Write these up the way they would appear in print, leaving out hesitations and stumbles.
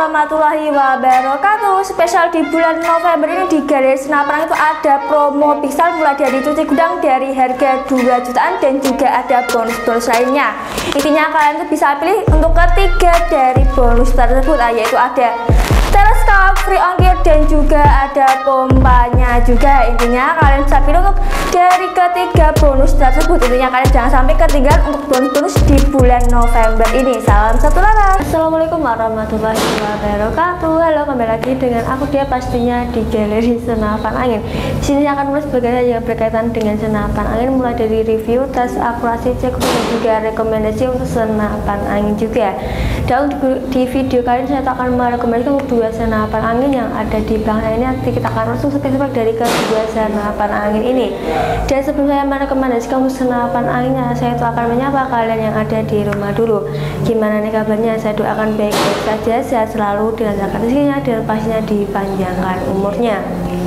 warahmatullahi wabarakatuh. Spesial di bulan November ini di Galeri Senapan itu ada promo pixel mulai dari cuci gudang dari harga 2 jutaan dan juga ada bonus-bonus lainnya. Intinya kalian tuh bisa pilih untuk ketiga dari bonus tersebut, yaitu ada teleskop, free ongkir, dan juga ada pompanya juga. Intinya kalian bisa pilih untuk dari ketiga bonus tersebut. Intinya kalian jangan sampai ketinggalan untuk bonus-bonus di bulan November ini. Salam satu laras. Assalamualaikum warahmatullahi wabarakatuh. Halo, kembali lagi dengan aku dia pastinya di Galeri Senapan Angin. Di sini akan mulai sebagai yang berkaitan dengan senapan angin, mulai dari review, tes akurasi, cek dan juga rekomendasi untuk senapan angin juga. Dan di video kali ini saya akan merekomendasikan untuk dua senapan angin yang ada di belakang ini. Nanti kita akan langsung spesifik dari kedua senapan angin ini. Dan sebelum saya merekomendasikan untuk senapan anginnya, saya itu akan menyapa kalian yang ada di rumah dulu. Gimana nih kabarnya? Saya doakan baik-baik saja, sehat selalu, dilancarkan rezekinya dan pastinya dipanjangkan umurnya.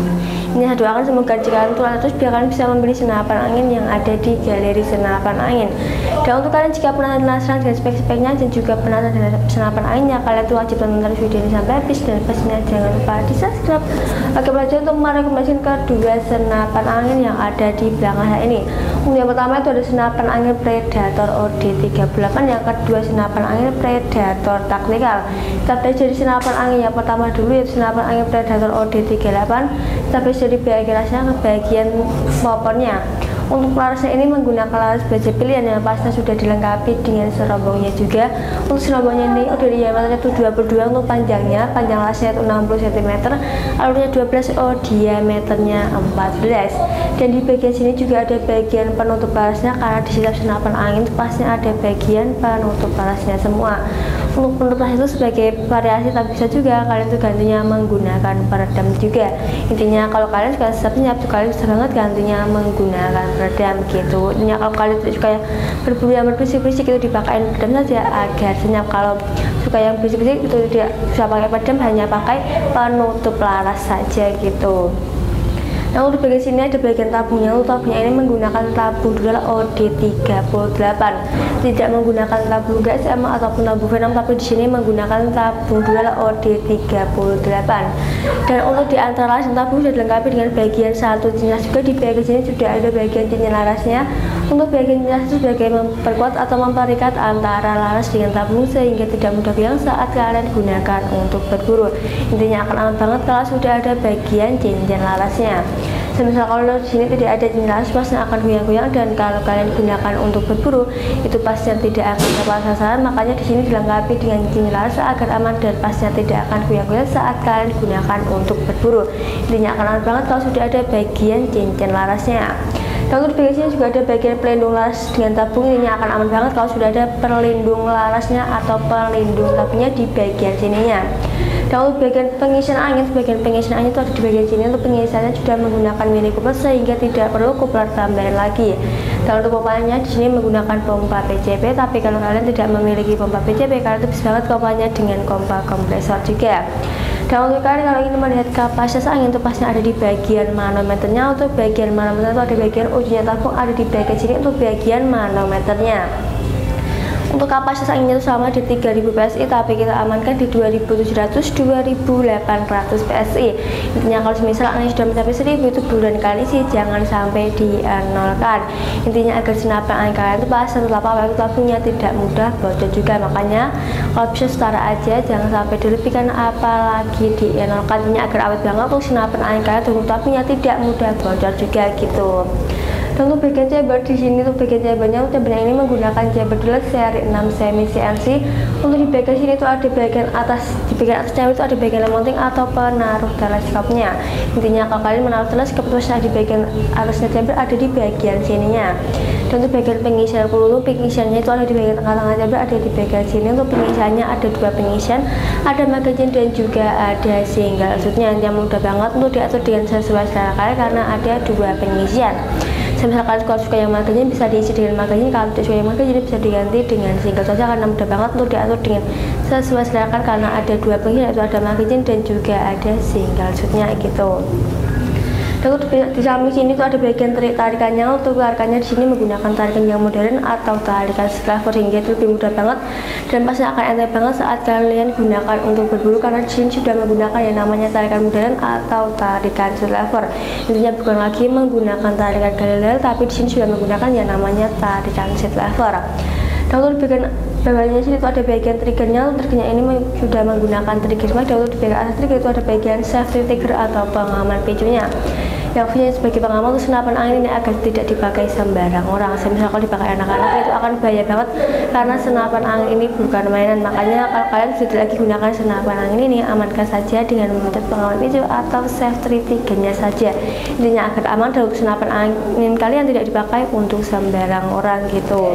Ini saya doakan semoga jika kalian terus biar kalian bisa membeli senapan angin yang ada di Galeri Senapan Angin. Dan untuk kalian jika penasaran dengan spek-speknya dan juga penasaran dengan senapan anginnya, kalian tuh wajib menonton video ini sampai habis dan pastinya jangan lupa di subscribe. Oke, belajar untuk merekomendasikan kedua senapan angin yang ada di belakang saya ini. Untuk yang pertama itu ada senapan angin Predator OD38, yang kedua senapan angin Predator Tactical. Kita belajar dari senapan angin yang pertama dulu, yaitu senapan angin Predator OD38. Kita belajar dari bagian rasnya ke bagian popcornya. Untuk larasnya ini menggunakan laras baja pilihan yang pasti sudah dilengkapi dengan serobongnya juga. Untuk serobongnya ini dari diameternya itu 22 untuk panjangnya, panjang larasnya itu 60 cm, alurnya 12, diameternya 14. Dan di bagian sini juga ada bagian penutup larasnya, karena di setiap senapan angin itu pasti ada bagian penutup larasnya semua. Untuk penutup laras itu sebagai variasi, tapi bisa juga kalian tuh gantinya menggunakan peredam juga. Intinya kalau kalian suka senyap tuh kalian bisa banget gantinya menggunakan peredam gitu. Intinya kalau kalian suka yang berburu yang berisik-berisik itu dipakai peredam saja agar senyap. Kalau suka yang berisik-berisik itu tidak bisa pakai peredam, hanya pakai penutup laras saja gitu. Nah, untuk bagian sini ada bagian tabungnya. Untuk tabungnya ini menggunakan tabung dual OD38, tidak menggunakan tabung GSM ataupun tabung Venom, tapi di sini menggunakan tabung dual OD38. Dan untuk di antara laras tabung sudah dilengkapi dengan bagian satu jenis juga. Di bagian sini sudah ada bagian cincin larasnya. Untuk bagian jenis itu sebagai memperkuat atau memperikat antara laras dengan tabung sehingga tidak mudah hilang saat kalian gunakan untuk berburu. Intinya akan aman banget kalau sudah ada bagian cincin larasnya. Semisal kalau di sini tidak ada cincin laras, pasti akan goyang-goyang, dan kalau kalian gunakan untuk berburu itu pasti tidak akan tepat sasaran. Makanya di sini dilengkapi dengan cincin laras agar aman dan pastinya tidak akan goyang-goyang saat kalian gunakan untuk berburu. Intinya akan aman banget kalau sudah ada bagian cincin larasnya. Dan untuk bagian sini juga ada bagian pelindung laras dengan tabung. Ini akan aman banget kalau sudah ada pelindung larasnya atau pelindung tabungnya di bagian sininya. Dan untuk bagian pengisian angin itu ada di bagian sini. Untuk pengisiannya sudah menggunakan mini coupler sehingga tidak perlu coupler tambahan lagi. Dan untuk pompanya di sini menggunakan pompa PCP, tapi kalau kalian tidak memiliki pompa PCP, kalian bisa banget pompanya dengan pompa kompresor juga. Dan untuk kalian kalau ingin melihat kapasitas angin itu pasti ada di bagian manometernya. Untuk bagian manometer itu ada bagian ujungnya tabung, ada di bagian sini untuk bagian manometernya. Untuk kapasitas anginnya itu sama di 3000 PSI, tapi kita amankan di 2700-2800 PSI. Intinya kalau misal angin sudah mencapai 1000 itu buruan kali sih, jangan sampai di-nolkan. Intinya agar senapan angin kalian itu pas setelah waktu tabungnya tidak mudah bocor juga. Makanya kalau bisa setara aja, jangan sampai dilebihkan apalagi di-nolkan. Intinya agar awet banget untuk senapan angin kalian, untuk tabungnya tidak mudah bocor juga gitu. Dan untuk bagian chamber di sini, untuk bagian chambernya ini menggunakan chamber dual seri 6 semi CNC. Untuk di bagian sini itu ada bagian atas, di bagian atas chamber itu ada bagian mounting atau penaruh teleskopnya. Intinya kalau kalian menaruh teleskop itu di bagian atasnya chamber ada di bagian sininya. Dan untuk bagian pengisian peluru, pengisiannya itu ada di bagian tengah-tengah chamber, ada di bagian sini. Untuk pengisiannya ada dua pengisian, ada magazine dan juga ada single shootnya. Yang mudah banget untuk diatur dengan sesuai selera kalian karena ada dua pengisian. Misalkan kalau suka yang magazine bisa diisi dengan magazine, kalau tidak suka yang magazine bisa diganti dengan single saja, karena mudah banget untuk diatur dengan sesuai selera karena ada dua pengisian, yaitu ada magazine dan juga ada single shootnya gitu. Lalu di samping sini tuh ada bagian tarikannya. Untuk tarikannya di sini menggunakan tarikan yang modern atau tarikan lever, hingga itu lebih mudah banget dan pasti akan enteng banget saat kalian gunakan untuk berburu, karena di sini sudah menggunakan yang namanya tarikan modern atau tarikan lever. Intinya bukan lagi menggunakan tarikan Galileo, tapi di sini sudah menggunakan yang namanya tarikan lever. Lalu di bagian bawahnya sini itu ada bagian triggernya. Triggernya ini sudah menggunakan trigger smart. Lalu di bagian atas trigger itu ada bagian safety trigger atau pengaman picunya, yang fungsinya sebagai pengaman untuk senapan angin ini agar tidak dipakai sembarang orang. Misal kalau dipakai anak-anak itu akan bahaya banget, karena senapan angin ini bukan mainan. Makanya kalau kalian sudah lagi gunakan senapan angin ini, amankan saja dengan memencet pengaman picu atau safety triggernya saja. Intinya agar aman dalam senapan angin kalian tidak dipakai untuk sembarang orang gitu.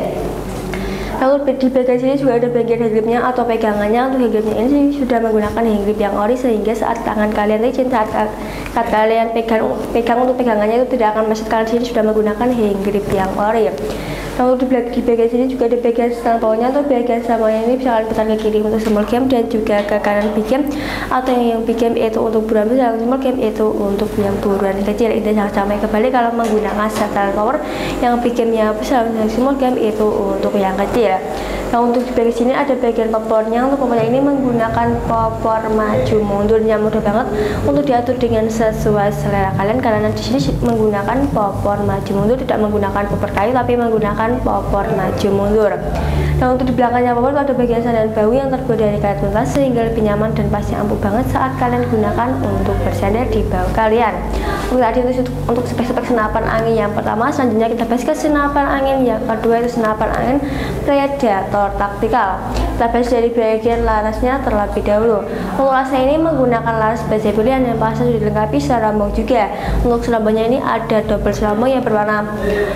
Lalu di bagian sini juga ada bagian hand gripnya atau pegangannya. Untuk hand gripnya ini sudah menggunakan hand grip yang ori, sehingga saat tangan kalian licin, saat kalian pegang untuk pegangannya itu tidak akan macet, karena sini sudah menggunakan hand grip yang ori. Lalu di bagian sini juga ada bagian stang bawahnya. Untuk bagian samanya ini bisa kalian putar ke kiri untuk small game dan juga ke kanan big game, atau yang big game itu untuk buruan besar, small game itu untuk yang buruan kecil. Ini jangan sampai kebalik kalau menggunakan setel power, yang big game-nya besar, yang small game itu untuk yang kecil. Nah, untuk di bagian sini ada bagian popornya. Untuk popornya ini menggunakan popor maju mundur yang mudah banget untuk diatur dengan sesuai selera kalian, karena di sini menggunakan popor maju mundur, tidak menggunakan popor kayu tapi menggunakan popor maju mundur. Nah, untuk di belakangnya popor itu ada bagian sandal bahu yang terbuat dari karet tuntas, sehingga lebih nyaman dan pasti ampuh banget saat kalian gunakan untuk bersandar di bahu kalian. Untuk spek-spek senapan angin yang pertama, selanjutnya kita bahas ke senapan angin yang kedua, itu senapan angin Predator taktikal. Kita bahas dari bagian larasnya terlebih dahulu. Untuk larasnya ini menggunakan laras baja pilihan yang pasti sudah dilengkapi serambang juga. Untuk serambangnya ini ada double serambang yang berwarna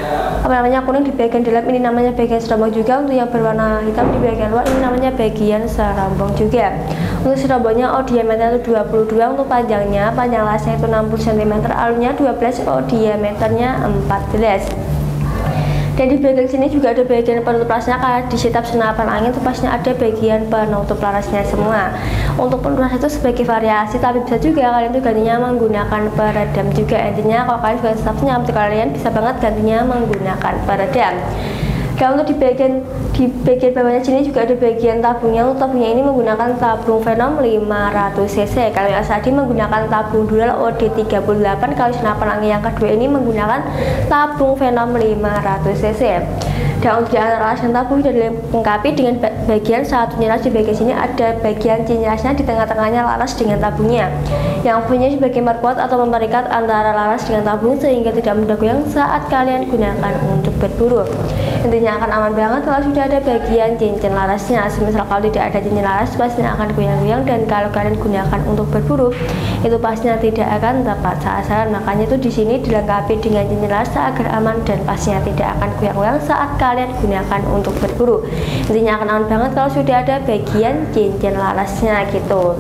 kuning di bagian dalam, ini namanya bagian serambang juga. Untuk yang berwarna hitam di bagian luar, ini namanya bagian serambang juga. Untuk serambangnya diameternya itu 22, untuk panjang larasnya itu 60 cm, alurnya 12, diameternya 14. Dan di bagian sini juga ada bagian penutup larasnya, karena di setiap senapan angin itu pastinya ada bagian penutup larasnya semua. Untuk penutup laras itu sebagai variasi, tapi bisa juga kalian itu gantinya menggunakan peredam juga. Intinya kalau kalian suka staffnya, kalian bisa banget gantinya menggunakan peredam. Dan untuk di bagian bawahnya sini juga ada bagian tabungnya. Untuk tabungnya ini menggunakan tabung Venom 500 cc. Kalau yang tadi menggunakan tabung Dural OD38, kalau senapan angin yang kedua ini menggunakan tabung Venom 500 cc. Dan untuk di antara laras dan tabung sudah dilengkapi dengan bagian satunya laras. Di bagian sini ada bagian cincin larasnya, di tengah-tengahnya laras dengan tabungnya, yang fungsinya sebagai perkuat atau memerikat antara laras dengan tabung, sehingga tidak mudah goyang saat kalian gunakan untuk berburu. Intinya akan aman banget kalau sudah ada bagian cincin larasnya. Semisal kalau tidak ada cincin laras, pastinya akan goyang-goyang, dan kalau kalian gunakan untuk berburu itu pastinya tidak akan tepat sasaran. Makanya itu di sini dilengkapi dengan cincin laras agar aman dan pastinya tidak akan goyang-goyang saat kalian gunakan untuk berburu. Intinya akan aman banget kalau sudah ada bagian cincin larasnya gitu.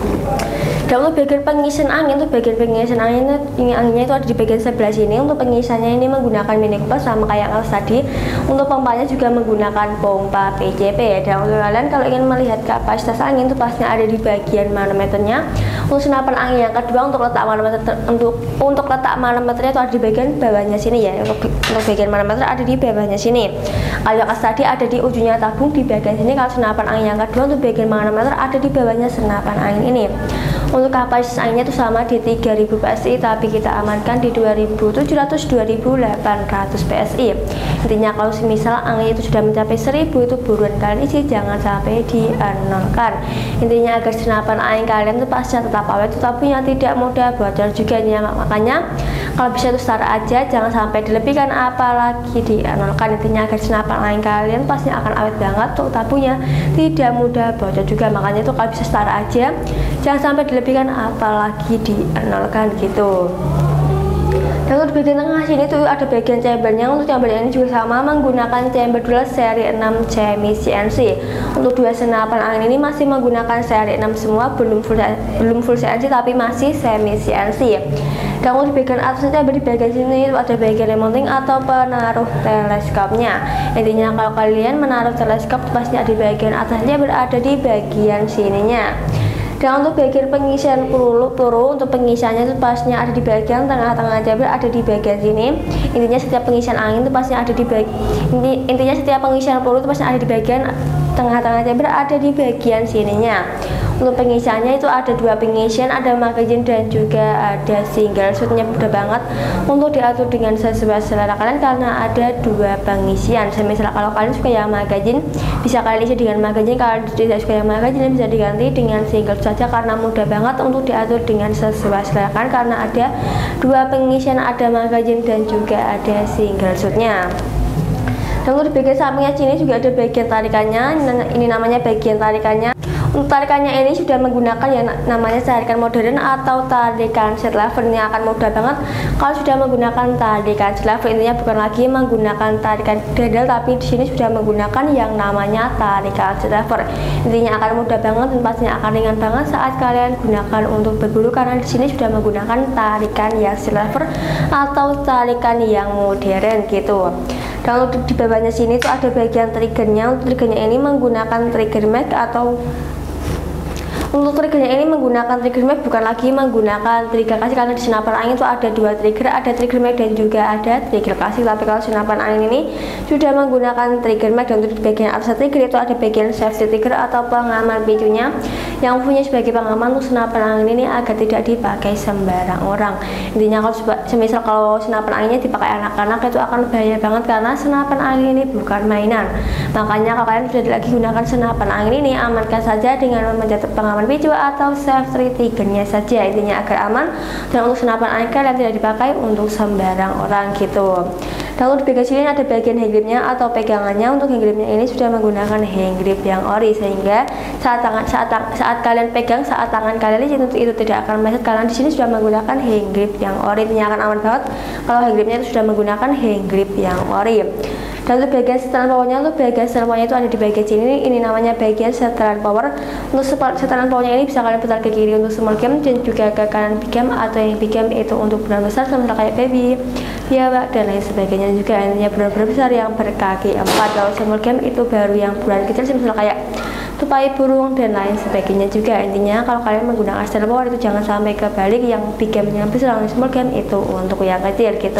Dan untuk bagian pengisian angin, anginnya itu ada di bagian sebelah sini. Untuk pengisiannya ini menggunakan mini kupas sama kayak alas tadi. Untuk pompanya juga menggunakan pompa PCP. Dan untuk kalian kalau ingin melihat kapasitas angin itu pastinya ada di bagian manometernya. Untuk senapan angin yang kedua, untuk letak manometernya itu ada di bagian bawahnya sini ya. Untuk bagian manometer ada di bawahnya sini. Kalau alas tadi ada di ujungnya tabung di bagian sini. Kalau senapan angin yang kedua, untuk bagian manometer ada di bawahnya senapan angin ini. Untuk kapasitas anginnya itu sama di 3000 PSI, tapi kita amankan di 2700-2800 PSI. Intinya kalau semisal anginnya itu sudah mencapai 1000, itu buruan kalian isi, jangan sampai di-nolkan. Intinya agar senapan angin kalian itu pasti tetap awet, tabungnya tidak mudah bocor juga. Makanya kalau bisa itu start aja, jangan sampai dilebihkan apalagi di-nolkan. Intinya agar senapan angin kalian pasti akan awet banget, tuh tabungnya tidak mudah bocor juga. Makanya itu kalau bisa start aja, jangan sampai dilebihkan apalagi di-nolkan gitu. Dan untuk bagian tengah sini tuh ada bagian chambernya. Untuk chamber ini juga sama, menggunakan chamber Dural seri 6 semi CNC. Untuk dua senapan angin ini masih menggunakan seri 6 semua, belum full CNC tapi masih semi CNC. Dan untuk bagian atasnya, di bagian sini ada bagian remounting atau penaruh teleskopnya. Intinya kalau kalian menaruh teleskop pasti di bagian atasnya berada di bagian sininya. Dan untuk bagian pengisian peluru untuk pengisiannya itu pastinya ada di bagian tengah-tengah chamber, ada di bagian sini. Intinya setiap pengisian angin itu pastinya ada di intinya setiap pengisian peluru itu pastinya ada di bagian tengah-tengah chamber, ada di bagian sininya. Untuk pengisiannya itu ada dua pengisian, ada magazine dan juga ada single shootnya. Mudah banget untuk diatur dengan sesuai selera kalian karena ada dua pengisian. Misalnya kalau kalian suka yang magazine, bisa kalian isi dengan magazine. Kalau tidak suka yang magazine, bisa diganti dengan single saja karena mudah banget untuk diatur dengan sesuai selera kalian karena ada dua pengisian, ada magazine dan juga ada single shootnya. Dan untuk di bagian sampingnya sini juga ada bagian tarikannya. Ini namanya bagian tarikannya. Untuk tarikannya ini sudah menggunakan yang namanya tarikan modern atau tarikan set lever. Ini akan mudah banget kalau sudah menggunakan tarikan set lever. Intinya bukan lagi menggunakan tarikan dadal, tapi di sini sudah menggunakan yang namanya tarikan set lever. Intinya akan mudah banget dan pastinya akan ringan banget saat kalian gunakan untuk berburu karena di sini sudah menggunakan tarikan yang set lever atau tarikan yang modern gitu. Dan untuk di bawahnya sini itu ada bagian triggernya. Untuk triggernya ini menggunakan trigger mag atau untuk triggernya ini menggunakan trigger mag, bukan lagi menggunakan trigger kasih karena di senapan angin itu ada dua trigger, ada trigger mag dan juga ada trigger kasih. Tapi kalau senapan angin ini sudah menggunakan trigger mag. Dan untuk di bagian atas trigger itu ada bagian safety trigger atau pengaman picunya yang punya sebagai pengaman untuk senapan angin ini agar tidak dipakai sembarang orang. Intinya kalau semisal kalau senapan anginnya dipakai anak-anak itu akan bahaya banget karena senapan angin ini bukan mainan. Makanya kalau kalian sudah lagi gunakan senapan angin ini, amankan saja dengan memencet pengaman picu atau safety triggernya saja, intinya agar aman. Dan untuk senapan angin kalian tidak dipakai untuk sembarang orang gitu. Dan untuk di bagian sini ada bagian hand gripnya atau pegangannya. Untuk hand gripnya ini sudah menggunakan hand grip yang ori sehingga saat kalian pegang, saat tangan kalian itu tidak akan meleset karena di sini sudah menggunakan hand grip yang ori. Ini akan aman banget kalau hand gripnya itu sudah menggunakan hand grip yang ori. Dan untuk bagian setelan powernya, itu ada di bagian sini. Ini namanya bagian setelan power. Untuk setelan powernya ini bisa kalian putar ke kiri untuk small cam dan juga ke kanan big cam, atau yang big cam itu untuk benar besar semisal kayak baby, biawak dan lain sebagainya. Juga intinya benar-benar besar yang berkaki 4. Kalau small cam itu baru yang bulan kecil semisal kayak tupai burung dan lain sebagainya. Juga intinya kalau kalian menggunakan setelan power itu jangan sampai kebalik, yang big cam yang besar, yang small cam itu untuk yang kecil gitu.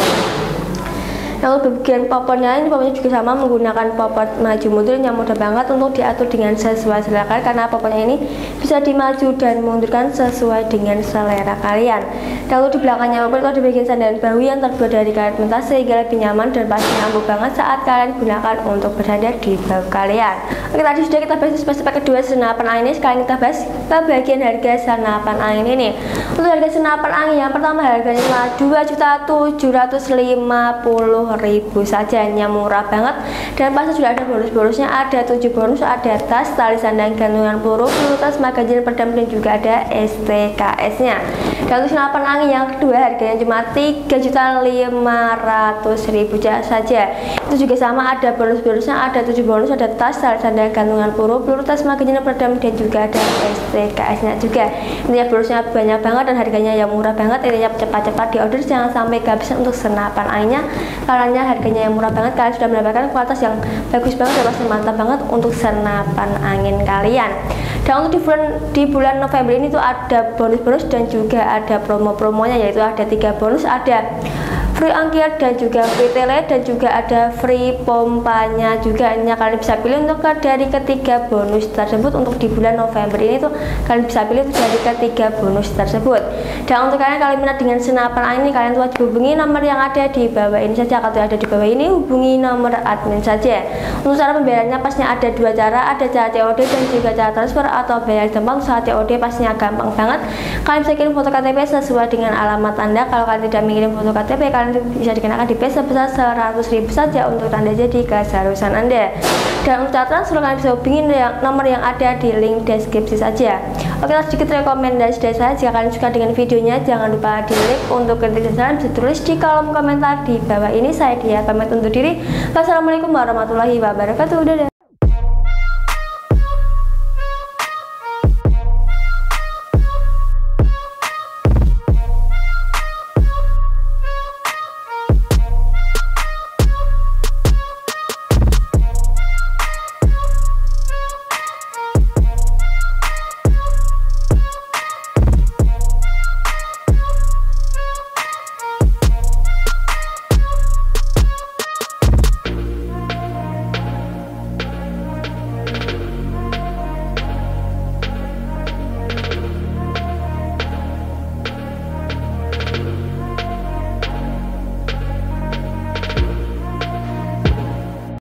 Lalu bagian popotnya, ini popotnya juga sama menggunakan popot maju mundur yang mudah banget untuk diatur dengan sesuai selera kalian karena popotnya ini bisa dimaju dan mundurkan sesuai dengan selera kalian. Lalu di belakangnya popot itu ada bagian sandaran bahu yang terbuat dari karet mentah sehingga lebih nyaman dan pasti empuk banget saat kalian gunakan untuk bersandar di bahu kalian. Oke, tadi sudah kita bahas spek kedua senapan angin ini. Sekarang kita bahas ke bagian harga senapan angin ini. Untuk harga senapan angin yang pertama harganya 2.750.000 saja, hanya murah banget dan pasti sudah ada bonus-bonusnya. Ada 7 bonus, ada tas, tali sandang, gantungan peluru, tas, magazin, peredam dan juga ada STKS nya. Dan untuk senapan angin yang kedua harganya cuma 3.500.000 saja. Itu juga sama, ada bonus-bonusnya, ada 7 bonus, ada tas, tali sandang, gantungan peluru, tas, magazin, peredam dan juga ada STKS nya juga. Intinya bonusnya banyak banget dan harganya yang murah banget. Intinya cepat-cepat di order, jangan sampai kehabisan untuk senapan anginnya. Karena harganya yang murah banget, kalian sudah mendapatkan kualitas yang bagus banget dan pasti mantap banget untuk senapan angin kalian. Dan untuk di bulan November ini tuh ada bonus-bonus dan juga ada promo-promonya, yaitu ada 3 bonus, ada free ongkir dan juga free tele dan juga ada free pompanya juga. Ini kalian bisa pilih untuk dari ketiga bonus tersebut. Untuk di bulan November ini tuh kalian bisa pilih dari ketiga bonus tersebut. Dan untuk kalian minat dengan senapan angin ini, kalian wajib hubungi nomor yang ada di bawah ini saja. Kalau ada di bawah ini, hubungi nomor admin saja. Untuk cara pembayarannya pastinya ada 2 cara, ada cara COD dan juga cara transfer atau bayar gampang. Saat COD pastinya gampang banget, kalian bisa kirim foto KTP sesuai dengan alamat Anda. Kalau kalian tidak mengirim foto KTP, kalian bisa dikenakan DP sebesar 100.000 saja untuk tanda jadi keseharusan Anda. Dan untuk cara transfer kalian bisa hubungi nomor yang ada di link deskripsi saja. Oke, sedikit rekomendasi dari saya. Jika kalian suka dengan videonya, jangan lupa di like. Untuk kritik dan saran bisa tulis di kolom komentar di bawah ini. Saya Dia pamit undur diri. Wassalamualaikum warahmatullahi wabarakatuh. Dadah.